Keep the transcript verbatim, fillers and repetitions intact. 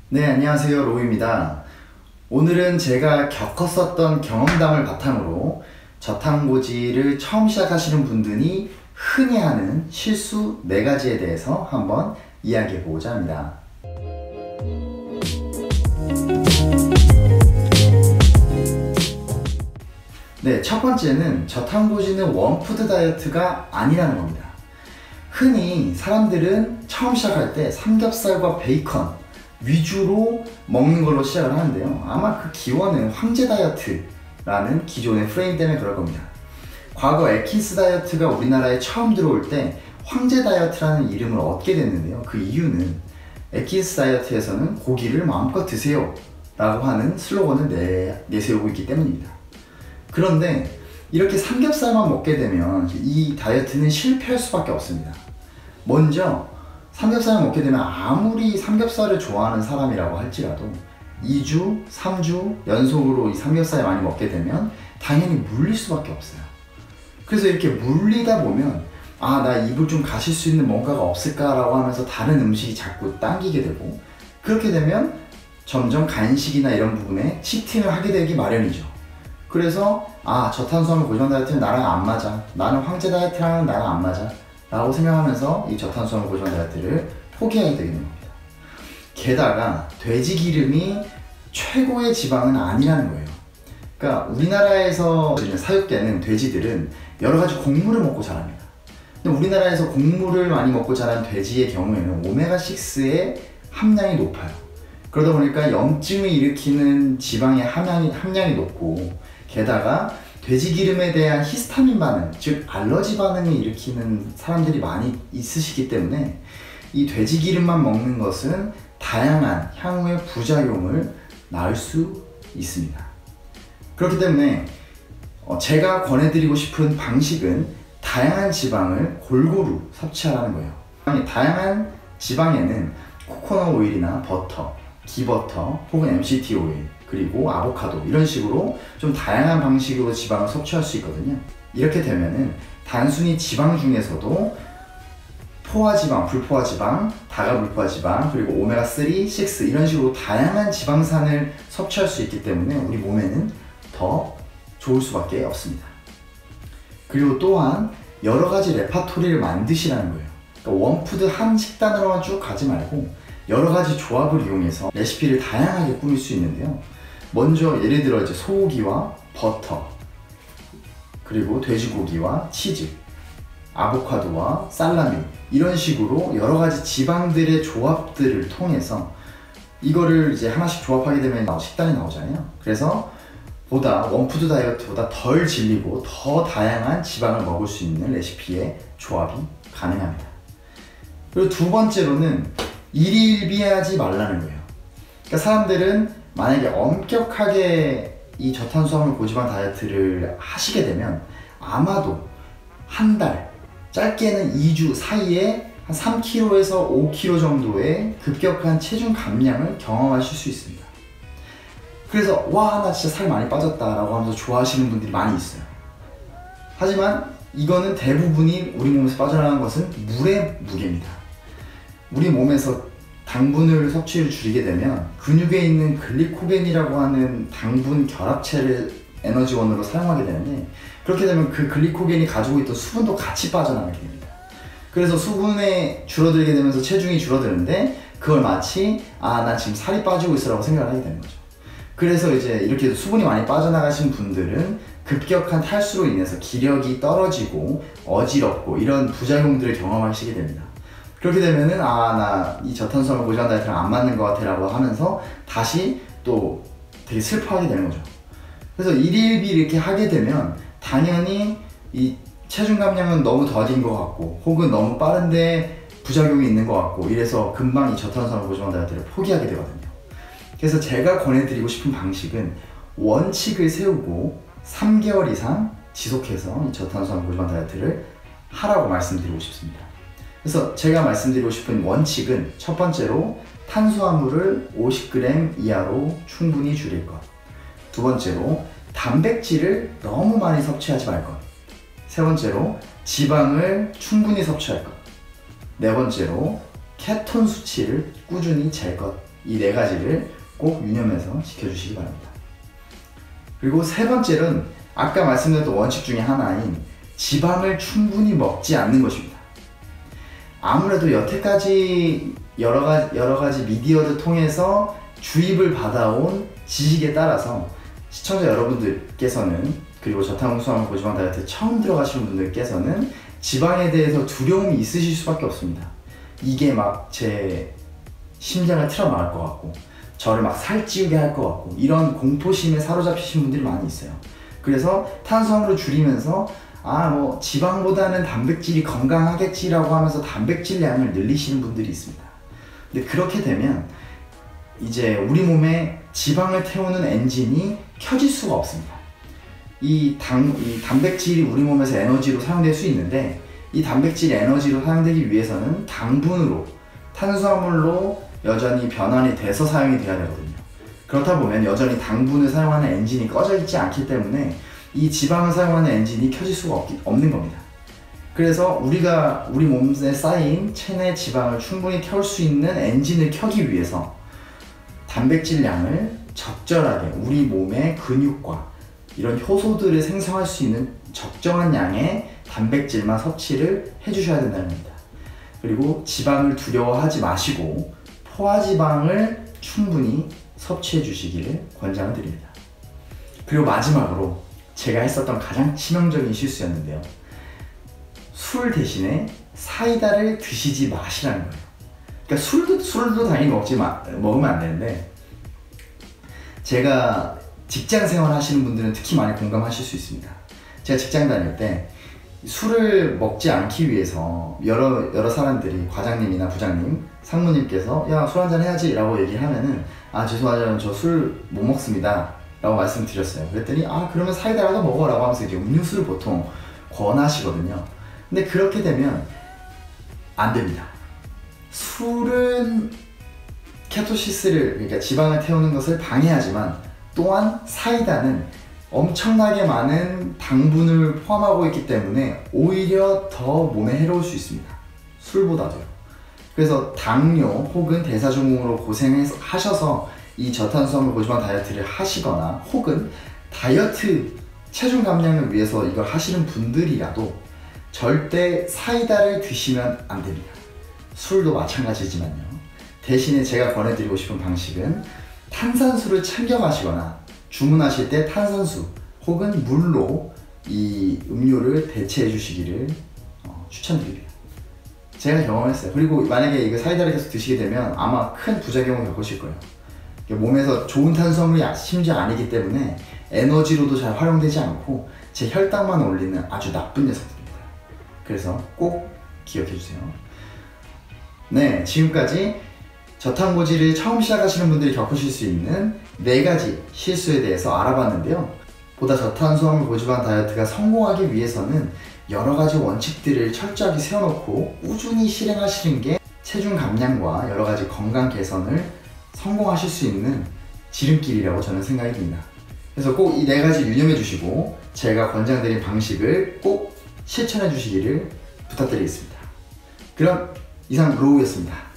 네, 안녕하세요. 로우입니다. 오늘은 제가 겪었었던 경험담을 바탕으로 저탄고지를 처음 시작하시는 분들이 흔히 하는 실수 네 가지에 대해서 한번 이야기해 보고자 합니다. 네, 첫 번째는 저탄고지는 원푸드 다이어트가 아니라는 겁니다. 흔히 사람들은 처음 시작할 때 삼겹살과 베이컨 위주로 먹는 걸로 시작을 하는데요. 아마 그 기원은 황제 다이어트라는 기존의 프레임 때문에 그럴 겁니다. 과거 에킨스 다이어트가 우리나라에 처음 들어올 때 황제 다이어트라는 이름을 얻게 됐는데요. 그 이유는 에킨스 다이어트에서는 고기를 마음껏 드세요 라고 하는 슬로건을 내, 내세우고 있기 때문입니다. 그런데 이렇게 삼겹살만 먹게 되면 이 다이어트는 실패할 수밖에 없습니다. 먼저 삼겹살을 먹게 되면 아무리 삼겹살을 좋아하는 사람이라고 할지라도 이 주, 삼 주 연속으로 이 삼겹살을 많이 먹게 되면 당연히 물릴 수밖에 없어요. 그래서 이렇게 물리다 보면 아, 나 입을 좀 가실 수 있는 뭔가가 없을까라고 하면서 다른 음식이 자꾸 당기게 되고, 그렇게 되면 점점 간식이나 이런 부분에 치팅을 하게 되기 마련이죠. 그래서 아, 저탄수화물 고지방 다이어트는 나랑 안 맞아, 나는 황제 다이어트랑 나랑 안 맞아 라고 생각하면서 이 저탄수화물 고지방 다이어트를 포기하게 되는 겁니다. 게다가 돼지 기름이 최고의 지방은 아니라는 거예요. 그러니까 우리나라에서 사육되는 돼지들은 여러 가지 곡물을 먹고 자랍니다. 근데 우리나라에서 곡물을 많이 먹고 자란 돼지의 경우에는 오메가 식스의 함량이 높아요. 그러다 보니까 염증을 일으키는 지방의 함량이, 함량이 높고, 게다가 돼지 기름에 대한 히스타민 반응, 즉 알러지 반응을 일으키는 사람들이 많이 있으시기 때문에 이 돼지 기름만 먹는 것은 다양한 향후의 부작용을 낳을 수 있습니다. 그렇기 때문에 제가 권해드리고 싶은 방식은 다양한 지방을 골고루 섭취하라는 거예요. 다양한 지방에는 코코넛 오일이나 버터, 기버터 혹은 엠씨티 오일, 그리고 아보카도, 이런 식으로 좀 다양한 방식으로 지방을 섭취할 수 있거든요. 이렇게 되면은 단순히 지방 중에서도 포화지방, 불포화지방, 다가불포화지방, 그리고 오메가 쓰리, 식스 이런 식으로 다양한 지방산을 섭취할 수 있기 때문에 우리 몸에는 더 좋을 수밖에 없습니다. 그리고 또한 여러 가지 레파토리를 만드시라는 거예요. 그러니까 원푸드 한 식단으로만 쭉 가지 말고 여러 가지 조합을 이용해서 레시피를 다양하게 꾸밀 수 있는데요. 먼저 예를 들어 이제 소고기와 버터, 그리고 돼지고기와 치즈, 아보카도와 살라미, 이런 식으로 여러 가지 지방들의 조합들을 통해서 이거를 이제 하나씩 조합하게 되면 식단이 나오잖아요. 그래서 보다 원푸드 다이어트보다 덜 질리고 더 다양한 지방을 먹을 수 있는 레시피의 조합이 가능합니다. 그리고 두 번째로는 일희일비하지 말라는 거예요. 그러니까 사람들은 만약에 엄격하게 이 저탄수화물 고지방 다이어트를 하시게 되면 아마도 한 달, 짧게는 이 주 사이에 한 삼 킬로그램에서 오 킬로그램 정도의 급격한 체중 감량을 경험하실 수 있습니다. 그래서 와, 나 진짜 살 많이 빠졌다 라고 하면서 좋아하시는 분들이 많이 있어요. 하지만 이거는 대부분이 우리 몸에서 빠져나가는 것은 물의 무게입니다. 우리 몸에서 당분을 섭취를 줄이게 되면 근육에 있는 글리코겐이라고 하는 당분 결합체를 에너지원으로 사용하게 되는데, 그렇게 되면 그 글리코겐이 가지고 있던 수분도 같이 빠져나가게 됩니다. 그래서 수분에 줄어들게 되면서 체중이 줄어드는데 그걸 마치 아, 나 지금 살이 빠지고 있어 라고 생각을 하게 되는 거죠. 그래서 이제 이렇게 수분이 많이 빠져나가신 분들은 급격한 탈수로 인해서 기력이 떨어지고 어지럽고 이런 부작용들을 경험하시게 됩니다. 그렇게 되면은 아, 나 이 저탄수화물 고지방 다이어트랑 안 맞는 것 같아 라고 하면서 다시 또 되게 슬퍼하게 되는 거죠. 그래서 일일비 이렇게 하게 되면 당연히 이 체중 감량은 너무 더딘 것 같고 혹은 너무 빠른데 부작용이 있는 것 같고 이래서 금방 이 저탄수화물 고지방 다이어트를 포기하게 되거든요. 그래서 제가 권해드리고 싶은 방식은 원칙을 세우고 삼 개월 이상 지속해서 이 저탄수화물 고지방 다이어트를 하라고 말씀드리고 싶습니다. 그래서 제가 말씀드리고 싶은 원칙은 첫 번째로 탄수화물을 오십 그램 이하로 충분히 줄일 것, 두 번째로 단백질을 너무 많이 섭취하지 말 것, 세 번째로 지방을 충분히 섭취할 것, 네 번째로 케톤 수치를 꾸준히 잴 것 이 네 가지를 꼭 유념해서 지켜주시기 바랍니다. 그리고 세 번째는 아까 말씀드렸던 원칙 중에 하나인 지방을 충분히 먹지 않는 것입니다. 아무래도 여태까지 여러 가지, 여러 가지 미디어를 통해서 주입을 받아온 지식에 따라서 시청자 여러분들께서는, 그리고 저탄고수화물 고지방 다이어트 처음 들어가시는 분들께서는 지방에 대해서 두려움이 있으실 수밖에 없습니다. 이게 막 제 심장을 틀어막을 것 같고 저를 막 살찌우게 할 것 같고 이런 공포심에 사로잡히신 분들이 많이 있어요. 그래서 탄수화물을 줄이면서 아 뭐 지방보다는 단백질이 건강하겠지라고 하면서 단백질량을 늘리시는 분들이 있습니다. 근데 그렇게 되면 이제 우리 몸에 지방을 태우는 엔진이 켜질 수가 없습니다. 이, 당, 이 단백질이 우리 몸에서 에너지로 사용될 수 있는데 이 단백질이 에너지로 사용되기 위해서는 당분으로, 탄수화물로 여전히 변환이 돼서 사용이 돼야 되거든요. 그렇다 보면 여전히 당분을 사용하는 엔진이 꺼져 있지 않기 때문에 이 지방을 사용하는 엔진이 켜질 수가 없기, 없는 겁니다. 그래서 우리가 우리 몸에 쌓인 체내 지방을 충분히 태울 수 있는 엔진을 켜기 위해서 단백질량을 적절하게 우리 몸의 근육과 이런 효소들을 생성할 수 있는 적정한 양의 단백질만 섭취를 해주셔야 된다는 겁니다. 그리고 지방을 두려워하지 마시고 포화지방을 충분히 섭취해 주시기를 권장을 드립니다. 그리고 마지막으로 제가 했었던 가장 치명적인 실수였는데요. 술 대신에 사이다를 드시지 마시라는 거예요. 그러니까 술도, 술도 당연히 먹지 마, 먹으면 안 되는데, 제가 직장 생활 하시는 분들은 특히 많이 공감하실 수 있습니다. 제가 직장 다닐 때 술을 먹지 않기 위해서 여러, 여러 사람들이, 과장님이나 부장님, 상무님께서 야, 술 한잔 해야지 라고 얘기를 하면은 아, 죄송하지만 저 술 못 먹습니다 라고 말씀드렸어요. 그랬더니 아, 그러면 사이다라도 먹어 라고 하면서 이제 음료수를 보통 권하시거든요. 근데 그렇게 되면 안 됩니다. 술은 케토시스를, 그러니까 지방을 태우는 것을 방해하지만 또한 사이다는 엄청나게 많은 당분을 포함하고 있기 때문에 오히려 더 몸에 해로울 수 있습니다. 술보다도요. 그래서 당뇨 혹은 대사증후군으로 고생하셔서 이 저탄수화물 고지방 다이어트를 하시거나 혹은 다이어트 체중 감량을 위해서 이걸 하시는 분들이라도 절대 사이다를 드시면 안 됩니다. 술도 마찬가지지만요. 대신에 제가 권해드리고 싶은 방식은 탄산수를 챙겨 마시거나 주문하실 때 탄산수 혹은 물로 이 음료를 대체해 주시기를 어, 추천드립니다. 제가 경험했어요. 그리고 만약에 이거 사이다를 계속 드시게 되면 아마 큰 부작용을 겪으실 거예요. 몸에서 좋은 탄수화물이 심지어 아니기 때문에 에너지로도 잘 활용되지 않고 제 혈당만 올리는 아주 나쁜 녀석들입니다. 그래서 꼭 기억해 주세요. 네, 지금까지 저탄고지를 처음 시작하시는 분들이 겪으실 수 있는 네 가지 실수에 대해서 알아봤는데요. 보다 저탄수화물 고지방 다이어트가 성공하기 위해서는 여러 가지 원칙들을 철저하게 세워놓고 꾸준히 실행하시는 게 체중 감량과 여러 가지 건강 개선을 성공하실 수 있는 지름길이라고 저는 생각이 듭니다. 그래서 꼭 이 네 가지 유념해 주시고 제가 권장드린 방식을 꼭 실천해 주시기를 부탁드리겠습니다. 그럼 이상 로우였습니다.